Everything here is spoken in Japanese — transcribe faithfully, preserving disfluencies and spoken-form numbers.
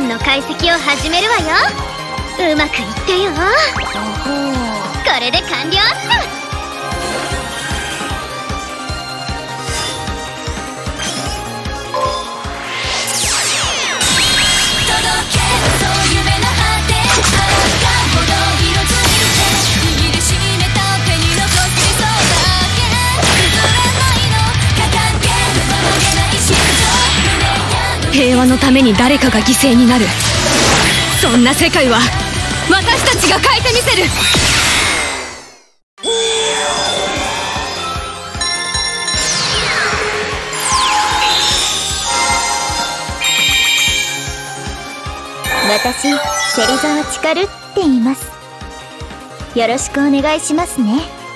ンの解析を始めるわよ。うまくいってよ。これで完了っす。 平和のために誰かが犠牲になる、そんな世界は私たちが変えてみせる。 私、芹沢千佳って言います。よろしくお願いしますね。